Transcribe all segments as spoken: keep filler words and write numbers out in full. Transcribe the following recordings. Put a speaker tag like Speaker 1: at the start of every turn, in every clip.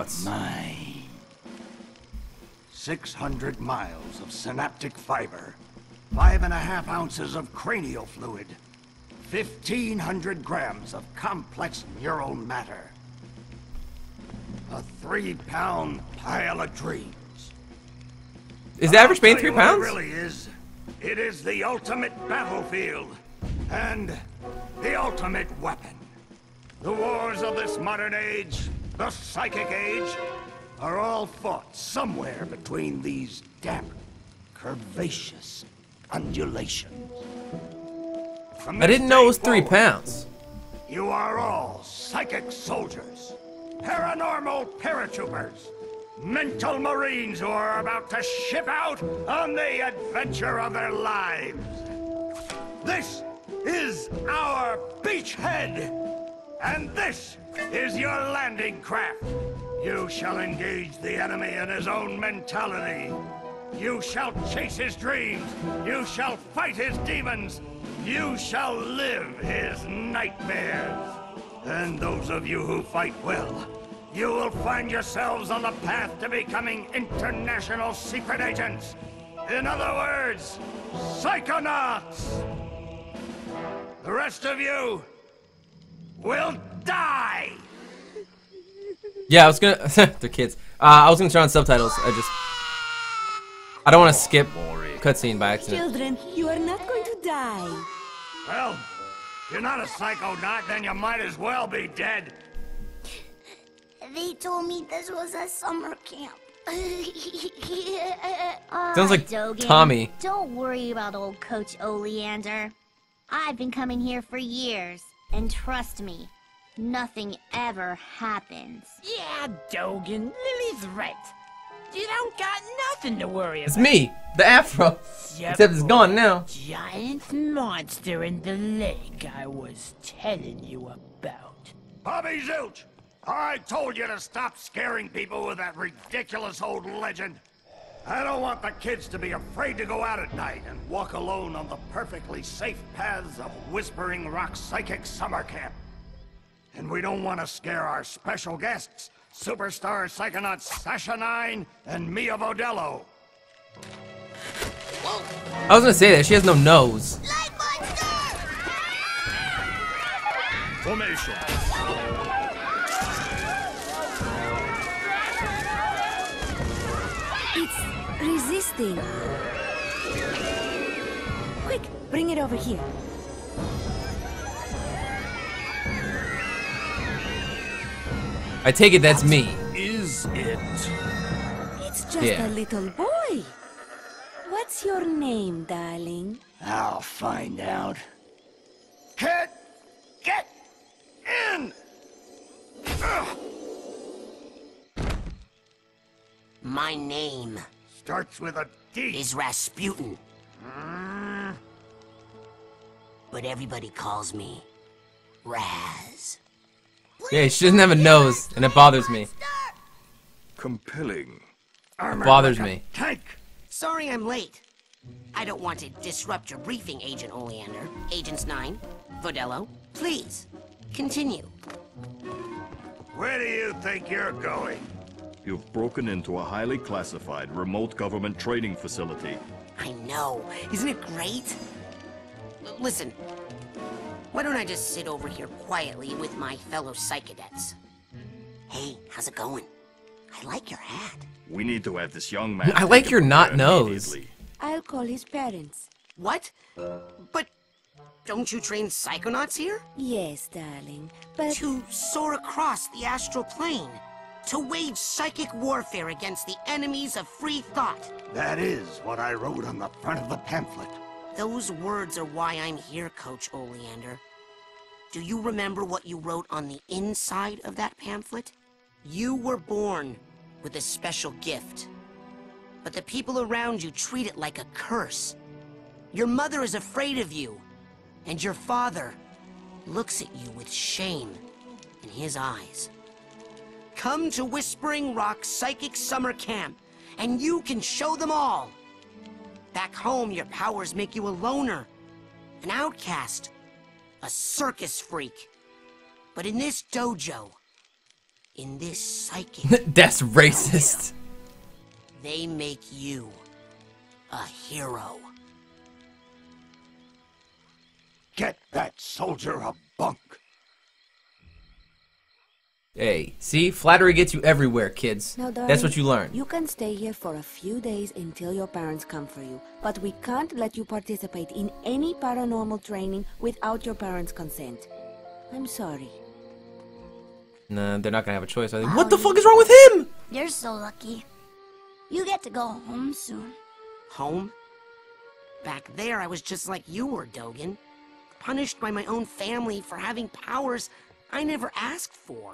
Speaker 1: Psychonauts.
Speaker 2: Mine. six hundred miles of synaptic fiber. Five and a half ounces of cranial fluid. fifteen hundred grams of complex neural matter. A three-pound pile of dreams.
Speaker 1: Is the average pain three
Speaker 2: I'll tell you
Speaker 1: pounds?
Speaker 2: what it really is. It is the ultimate battlefield. And the ultimate weapon. The wars of this modern age, the psychic age, are all fought somewhere between these damp, curvaceous undulations. From
Speaker 1: I
Speaker 2: this
Speaker 1: didn't know it was
Speaker 2: day
Speaker 1: three
Speaker 2: forward,
Speaker 1: pounds.
Speaker 2: You are all psychic soldiers, paranormal paratroopers, mental marines who are about to ship out on the adventure of their lives. This is our beachhead, and this is your landing craft. You shall engage the enemy in his own mentality. You shall chase his dreams. You shall fight his demons. You shall live his nightmares. And those of you who fight well, you will find yourselves on the path to becoming international secret agents. In other words, Psychonauts. The rest of you will die.
Speaker 1: Yeah, I was gonna. They're kids. Uh, I was gonna turn on subtitles. I just. I don't want to skip cutscene by accident.
Speaker 3: Children, you are not going to die.
Speaker 2: Well, if you're not a psychonaut, then you might as well be dead.
Speaker 4: They told me this was a summer camp.
Speaker 1: Sounds like
Speaker 4: Dogen,
Speaker 1: Tommy.
Speaker 4: Don't worry about old Coach Oleander. I've been coming here for years, and trust me, nothing ever happens.
Speaker 5: Yeah, Dogen, Lily's right. You don't got nothing to worry about.
Speaker 1: It's me, the Afro. Except it's gone now.
Speaker 5: Giant monster in the lake I was telling you about.
Speaker 2: Bobby Zilch, I told you to stop scaring people with that ridiculous old legend. I don't want the kids to be afraid to go out at night and walk alone on the perfectly safe paths of Whispering Rock Psychic Summer Camp. And we don't want to scare our special guests, superstar psychonauts Sasha Nine and Mia Vodello.
Speaker 1: I was gonna say that she has no nose.
Speaker 4: Light monster!
Speaker 2: Formation.
Speaker 3: It's resisting. Quick, bring it over here.
Speaker 1: I take it that's me.
Speaker 2: Is it?
Speaker 3: It's just
Speaker 1: Yeah.
Speaker 3: a little boy. What's your name, darling?
Speaker 2: I'll find out. Kid, get in! Ugh.
Speaker 6: My name
Speaker 2: Starts with a D.
Speaker 6: is Rasputin. But everybody calls me Raz.
Speaker 1: Yeah, she doesn't have a nose, and it bothers me.
Speaker 2: Compelling.
Speaker 1: It bothers me.
Speaker 2: Tank.
Speaker 6: Sorry I'm late. I don't want to disrupt your briefing, Agent Oleander. Agents Nine, Vodello, please, continue.
Speaker 2: Where do you think you're going?
Speaker 7: You've broken into a highly classified remote government training facility.
Speaker 6: I know. Isn't it great? L- Listen, why don't I just sit over here quietly with my fellow psychedets? Hey, how's it going? I like your hat.
Speaker 7: We need to have this young man.
Speaker 1: I like
Speaker 7: taken
Speaker 1: your
Speaker 7: from
Speaker 1: not
Speaker 7: here
Speaker 1: nose.
Speaker 7: immediately.
Speaker 3: I'll call his parents.
Speaker 6: What? But don't you train psychonauts here?
Speaker 3: Yes, darling, but...
Speaker 6: To soar across the astral plane. To wage psychic warfare against the enemies of free thought.
Speaker 2: That is what I wrote on the front of the pamphlet.
Speaker 6: Those words are why I'm here, Coach Oleander. Do you remember what you wrote on the inside of that pamphlet? You were born with a special gift. But the people around you treat it like a curse. Your mother is afraid of you. And your father looks at you with shame in his eyes. Come to Whispering Rock Psychic Summer Camp, and you can show them all. Back home, your powers make you a loner, an outcast, a circus freak. But in this dojo, In this psychic...
Speaker 1: That's racist.
Speaker 6: They make you a hero.
Speaker 2: Get that soldier a bunk.
Speaker 1: Hey, see? Flattery gets you everywhere, kids.
Speaker 3: Now, darling,
Speaker 1: That's what you learn.
Speaker 3: You can stay here for a few days until your parents come for you, but we can't let you participate in any paranormal training without your parents' consent. I'm sorry.
Speaker 1: Nah, they're not gonna have a choice, are they?
Speaker 4: Wow,
Speaker 1: What the
Speaker 4: you-
Speaker 1: fuck is wrong with him?
Speaker 4: You're so lucky. You get to go home soon.
Speaker 6: Home? Back there, I was just like you were, Dogen. Punished by my own family for having powers I never asked for.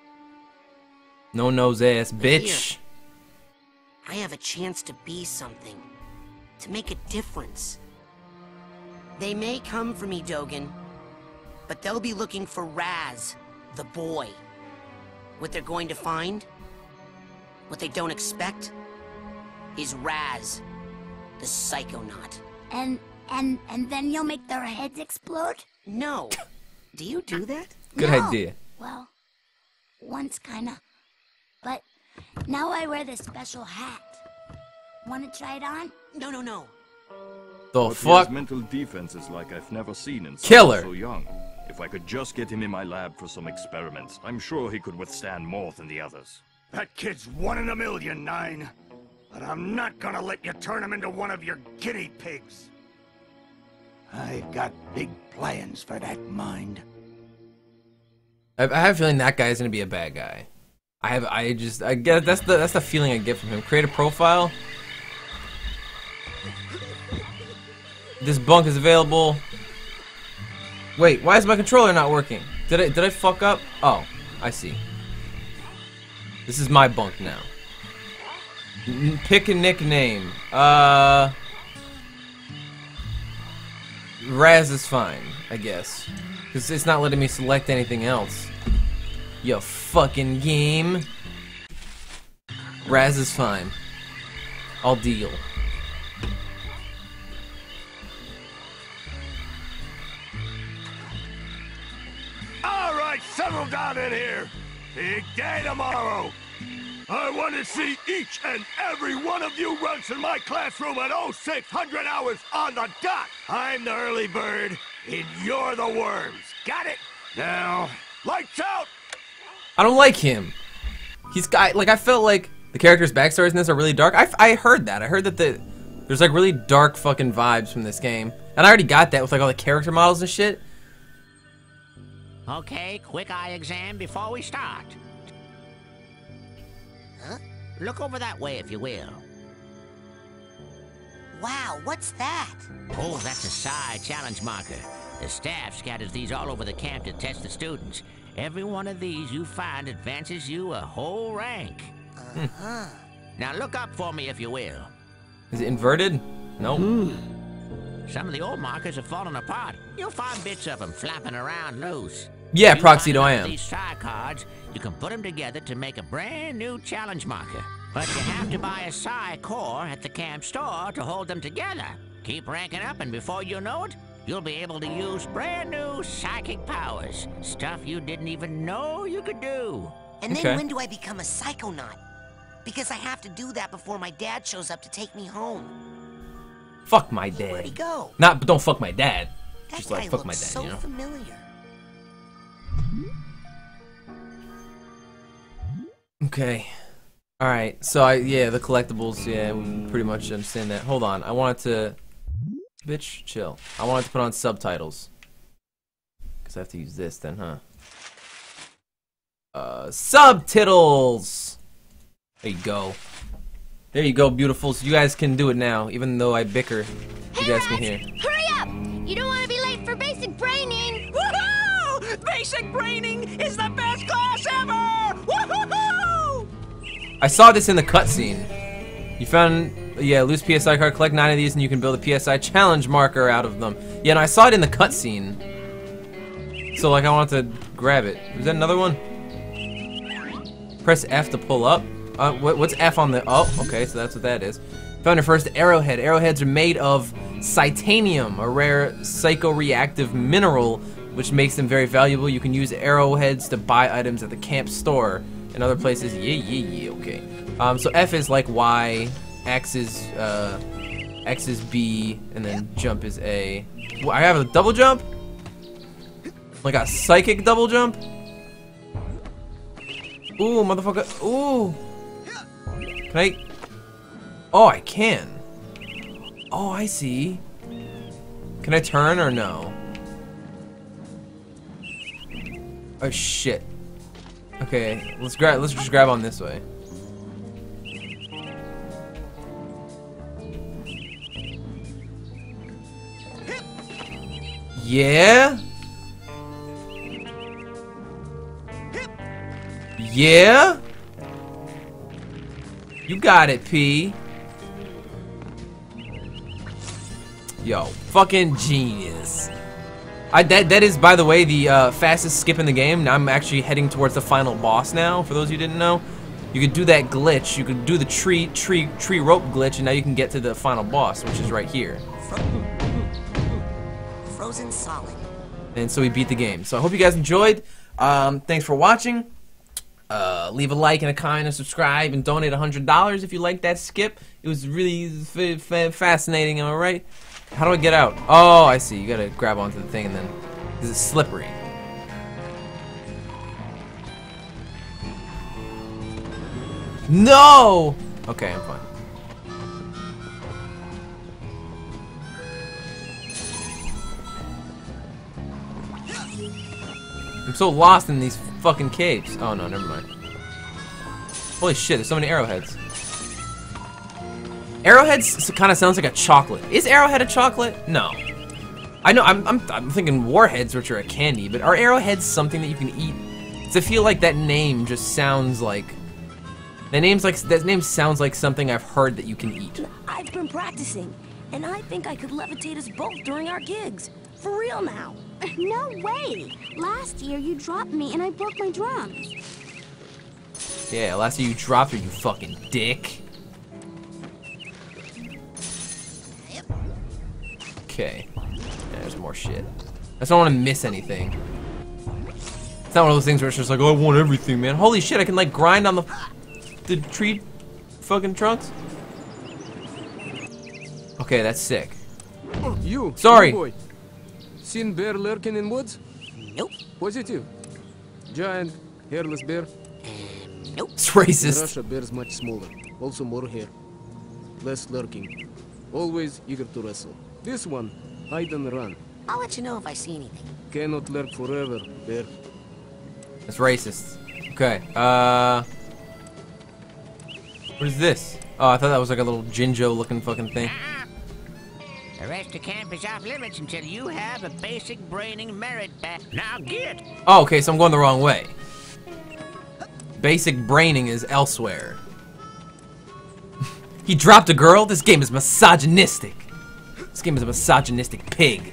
Speaker 1: No nose ass bitch.
Speaker 6: Here, I have a chance to be something. To make a difference. They may come for me, Dogen. But they'll be looking for Raz, the boy. What they're going to find, what they don't expect, is Raz, the Psychonaut.
Speaker 4: And and and then you'll make their heads explode?
Speaker 6: No. Do you do that?
Speaker 1: Good
Speaker 4: No.
Speaker 1: idea.
Speaker 4: Well, once kinda. But now I wear this special hat. Wanna try it on?
Speaker 6: No, no, no.
Speaker 1: The
Speaker 7: But he has
Speaker 1: fuck?
Speaker 7: mental defenses like I've never seen in
Speaker 1: Killer.
Speaker 7: someone so young. If I could just get him in my lab for some experiments, I'm sure he could withstand more than the others.
Speaker 2: That kid's one in a million, Nine. But I'm not gonna let you turn him into one of your guinea pigs. I've got big plans for that mind.
Speaker 1: I, I have a feeling that guy is gonna be a bad guy. I have, I just, I get that's the that's the feeling I get from him. Create a profile. This bunk is available. Wait, why is my controller not working? Did I did I fuck up? Oh, I see. This is my bunk now. N pick a nickname. Uh, Raz is fine, I guess, because it's not letting me select anything else. You fucking game. Raz is fine. I'll deal.
Speaker 2: All right, settle down in here. Big day tomorrow. I want to see each and every one of you runts in my classroom at oh six hundred hours on the dot. I'm the early bird, and you're the worms. Got it? Now, lights out.
Speaker 1: I don't like him. He's got, like, I felt like the characters' backstories in this are really dark. I, I heard that. I heard that the there's like really dark fucking vibes from this game, and I already got that with like all the character models and shit.
Speaker 8: Okay, quick eye exam before we start.
Speaker 6: Huh?
Speaker 8: Look over that way, if you will.
Speaker 6: Wow, what's that?
Speaker 8: Oh, that's a Psi challenge marker. The staff scatters these all over the camp to test the students. Every one of these you find advances you a whole rank.
Speaker 6: Uh-huh.
Speaker 8: Now look up for me, if you will.
Speaker 1: Is it inverted? Nope.
Speaker 8: Some of the old markers have fallen apart. You'll find bits of them flapping around loose.
Speaker 1: Yeah,
Speaker 8: You
Speaker 1: Proxito,
Speaker 8: find
Speaker 1: I
Speaker 8: one of
Speaker 1: am.
Speaker 8: These Psi cards, you can put them together to make a brand new challenge marker. But you have to buy a Psi core at the camp store to hold them together. Keep ranking up, and before you know it, you'll be able to use brand new psychic powers. Stuff you didn't even know you could do.
Speaker 6: And then
Speaker 1: Okay.
Speaker 6: when do I become a Psychonaut? Because I have to do that before my dad shows up to take me home.
Speaker 1: Fuck my
Speaker 6: Where'd he
Speaker 1: dad.
Speaker 6: go?
Speaker 1: Not, but don't fuck my dad.
Speaker 6: That
Speaker 1: Just
Speaker 6: guy
Speaker 1: like fuck my
Speaker 6: looks
Speaker 1: dad,
Speaker 6: so
Speaker 1: you know.
Speaker 6: familiar.
Speaker 1: Okay. All right. So I yeah the collectibles yeah we pretty much understand that. Hold on. I wanted to. Bitch, chill. I wanted to put on subtitles. Cause I have to use this then, huh? Uh, subtitles. There you go. There you go, beautifuls. You guys can do it now, even though I bicker. You guys can hear.
Speaker 4: Hurry up! You don't want to be late for basic braining.
Speaker 5: Woohoo! Basic braining is the best class ever! Woohoo!
Speaker 1: I saw this in the cutscene. You found, yeah, loose P S I card. Collect nine of these, and you can build a P S I challenge marker out of them. Yeah, and I saw it in the cutscene. So, like, I wanted to grab it. Was that another one? Press F to pull up. Uh, what, what's F on the? Oh, okay, so that's what that is. Found your first arrowhead. Arrowheads are made of Psychonauts, a rare psychoreactive mineral, which makes them very valuable. You can use arrowheads to buy items at the camp store, In other places, yeah, yeah, yeah, okay. Um, so F is like Y, X is, uh, X is B, and then jump is A. Well, I have a double jump? Like a psychic double jump? Ooh, motherfucker, ooh. Can I? Oh, I can. Oh, I see. Can I turn or no? Oh shit. Okay, let's grab. Let's just grab on this way. Yeah. Yeah. You got it, P. Yo, fucking genius. I, that, that is, by the way, the uh, fastest skip in the game. Now I'm actually heading towards the final boss now, for those of you who didn't know. You could do that glitch. You could do the tree, tree, tree rope glitch, and now you can get to the final boss, which is right here.
Speaker 6: Frozen solid.
Speaker 1: And so we beat the game. So I hope you guys enjoyed. Um, thanks for watching. Uh, leave a like and a comment and subscribe and donate one hundred dollars if you like that skip. It was really f f fascinating, am I right? How do I get out? Oh, I see. You gotta grab onto the thing and then... Because it's slippery. No! Okay, I'm fine. I'm so lost in these fucking caves. Oh no, never mind. Holy shit, there's so many arrowheads. Arrowheads kind of sounds like a chocolate. Is Arrowhead a chocolate? No. I know, I'm, I'm, I'm thinking Warheads, which are a candy, but are Arrowheads something that you can eat? So I feel like that name just sounds like... That, name's like, that name sounds like something I've heard that you can eat.
Speaker 9: I've been practicing, and I think I could levitate us both during our gigs. For real now.
Speaker 4: No way! Last year you dropped me and I broke my drums.
Speaker 1: Yeah, last year you dropped her, you fucking dick. Okay. Yeah, there's more shit. I just don't want to miss anything. It's not one of those things where it's just like, oh, I want everything, man. Holy shit, I can like grind on the the tree fucking trunks. Okay, that's sick.
Speaker 10: You.
Speaker 1: Sorry.
Speaker 10: Boy. Seen bear lurking in woods?
Speaker 6: Nope.
Speaker 10: Positive. Giant, hairless bear.
Speaker 6: Nope.
Speaker 1: It's
Speaker 10: In
Speaker 1: racist.
Speaker 10: Russia, bears much smaller. Also more hair. Less lurking. Always eager to wrestle. This one, hide and run.
Speaker 6: I'll let you know if I see anything.
Speaker 10: Cannot lurk forever, bear.
Speaker 1: That's racist. Okay, uh... what is this? Oh, I thought that was like a little Jinjo looking fucking thing.
Speaker 8: The rest of camp is off limits until you have a basic braining merit back. Now get!
Speaker 1: Oh, okay, so I'm going the wrong way. Basic braining is elsewhere. He dropped a girl? This game is misogynistic. This game is a misogynistic pig.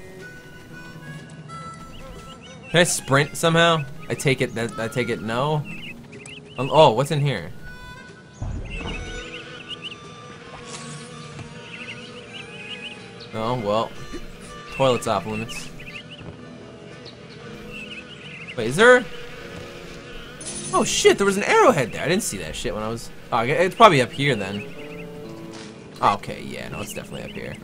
Speaker 1: Can I sprint somehow? I take it that I take it no. Um, oh, what's in here? Oh well, toilet's off limits. Wait, is there? Oh shit, there was an arrowhead there. I didn't see that shit when I was. Oh, it's probably up here then. Oh, okay, yeah, no, it's definitely up here.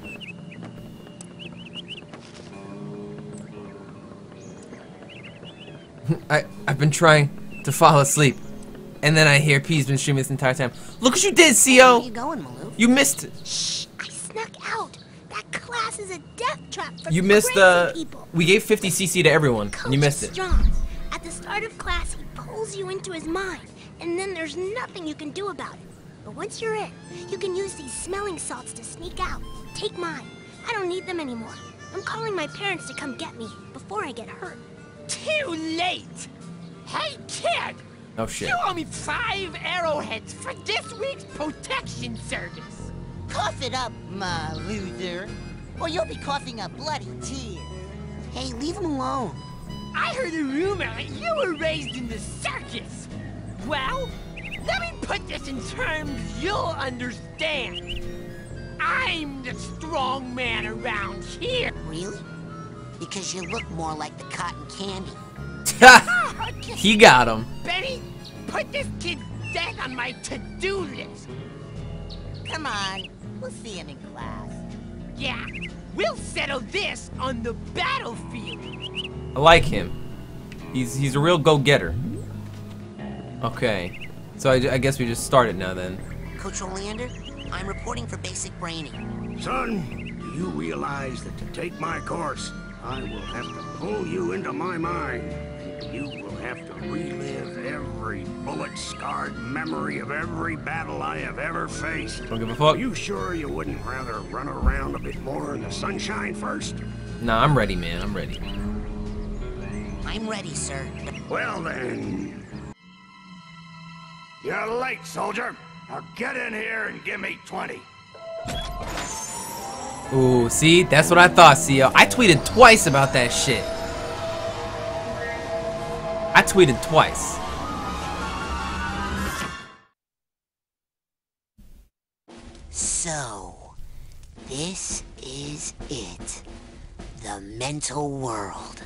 Speaker 1: I I've been trying to fall asleep, and then I hear P's been streaming this entire time. Look what you did, C O.
Speaker 6: Where you going, Maloof?
Speaker 1: You missed it.
Speaker 4: Shh! I snuck out. That class is a death trap for
Speaker 1: You missed
Speaker 4: crazy
Speaker 1: the.
Speaker 4: people.
Speaker 1: We gave fifty C C to everyone, and you
Speaker 4: Coach
Speaker 1: missed
Speaker 4: is
Speaker 1: it.
Speaker 4: strong. At the start of class, he pulls you into his mind, and then there's nothing you can do about it. But once you're in, you can use these smelling salts to sneak out. Take mine. I don't need them anymore. I'm calling my parents to come get me before I get hurt.
Speaker 5: Too late! Hey, kid!
Speaker 1: Oh shit.
Speaker 5: You owe me five arrowheads for this week's protection service.
Speaker 11: Cough it up, my loser, or you'll be coughing up bloody tears.
Speaker 6: Hey, leave him alone.
Speaker 5: I heard a rumor that you were raised in the circus. Well, let me put this in terms you'll understand. I'm the strong man around here.
Speaker 6: Really? Because you look more like the cotton candy.
Speaker 1: He got him.
Speaker 5: Betty, put this kid's death on my to-do list.
Speaker 11: Come on, we'll see him in class.
Speaker 5: Yeah, we'll settle this on the battlefield.
Speaker 1: I like him. He's he's a real go-getter. Okay, so I, I guess we just started now then.
Speaker 6: Coach Oleander, I'm reporting for basic braining.
Speaker 2: Son, do you realize that to take my course, I will have to pull you into my mind? You will have to relive every bullet-scarred memory of every battle I have ever faced.
Speaker 1: Don't give a fuck.
Speaker 2: Are you sure you wouldn't rather run around a bit more in the sunshine first?
Speaker 1: Nah, I'm ready, man. I'm ready.
Speaker 6: I'm ready, sir.
Speaker 2: Well then... You're late, soldier. Now get in here and give me twenty.
Speaker 1: Ooh, see? That's what I thought, C L. I tweeted twice about that shit. I tweeted twice.
Speaker 6: So, this is it. The mental world.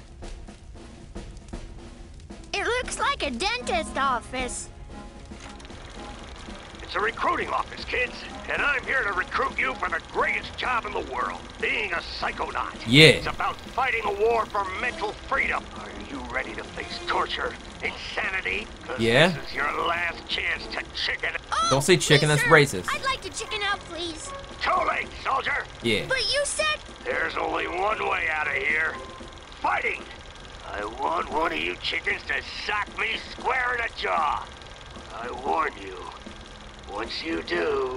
Speaker 4: It looks like a dentist office.
Speaker 2: It's a recruiting office, kids, and I'm here to recruit you for the greatest job in the world, being a Psychonaut.
Speaker 1: Yeah.
Speaker 2: It's about fighting a war for mental freedom. Are you ready to face torture, insanity? 'Cause
Speaker 1: Yeah.
Speaker 2: This is your last chance to chicken.
Speaker 4: Oh,
Speaker 1: Don't say chicken,
Speaker 4: please,
Speaker 1: that's
Speaker 4: sir.
Speaker 1: racist.
Speaker 4: I'd like to chicken out, please.
Speaker 2: Too late, soldier.
Speaker 1: Yeah.
Speaker 4: But you said...
Speaker 2: There's only one way out of here. Fighting. I want one of you chickens to sock me square in the jaw. I warn you. Once you do...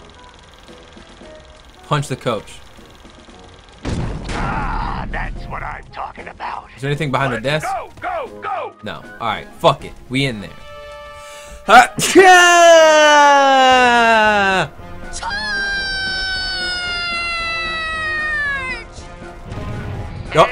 Speaker 1: Punch the coach.
Speaker 2: Ah, that's what I'm talking about.
Speaker 1: Is there anything behind
Speaker 2: Let's
Speaker 1: the desk?
Speaker 2: Go, go, go!
Speaker 1: No. Alright, fuck it. We in there. Ha- Oh.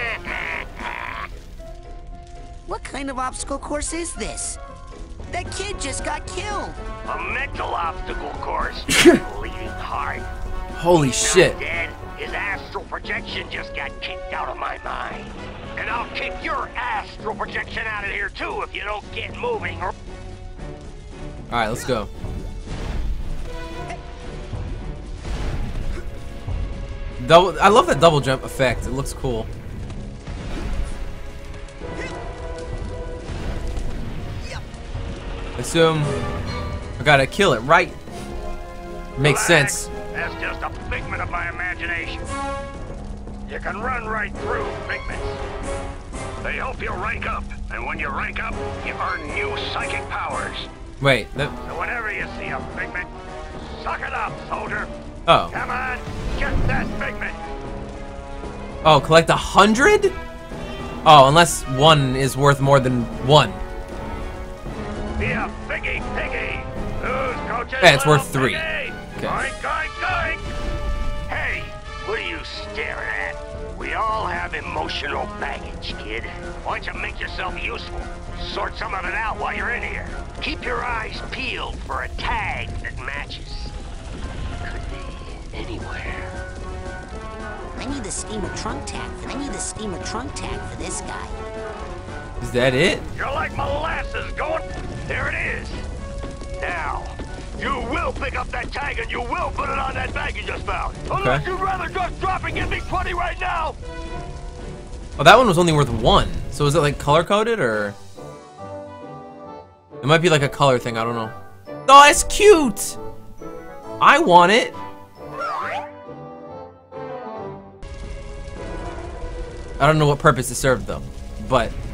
Speaker 6: What kind of obstacle course is this? That kid just got killed.
Speaker 2: A mental obstacle course. Bleeding heart.
Speaker 1: Holy
Speaker 2: He's
Speaker 1: shit.
Speaker 2: not dead. His astral projection just got kicked out of my mind. And I'll kick your astral projection out of here too if you don't get moving. Or
Speaker 1: Alright, let's go. Double, I love that double jump effect. It looks cool. Assume I gotta kill it, right? Makes
Speaker 2: Relax.
Speaker 1: sense.
Speaker 2: That's just a figment of my imagination. You can run right through figments. They help you rank up, and when you rank up, you earn new psychic powers.
Speaker 1: Wait, that,
Speaker 2: So whenever you see a figment, suck it up, soldier.
Speaker 1: oh.
Speaker 2: Come on, get that figment.
Speaker 1: Oh, collect a hundred? Oh, unless one is worth more than one.
Speaker 2: Be a piggy piggy. Who's coaching?
Speaker 1: Yeah, it's worth
Speaker 2: little
Speaker 1: three.
Speaker 2: piggy?
Speaker 1: Okay.
Speaker 2: Goink, goink, goink. Hey, what are you staring at? We all have emotional baggage, kid. Why don't you make yourself useful? Sort some of it out while you're in here. Keep your eyes peeled for a tag that matches. Could be anywhere.
Speaker 6: I need the steamer trunk tag. I need the steamer trunk tag for this guy.
Speaker 1: Is that it?
Speaker 2: You're like molasses going... There it is. Now, you will pick up that tag and you will put it on that bag you just found. Unless you'd rather just drop and give me twenty right now.
Speaker 1: Oh, that one was only worth one. So is it like color coded or? It might be like a color thing. I don't know. Oh, it's cute. I want it. I don't know what purpose it served though, but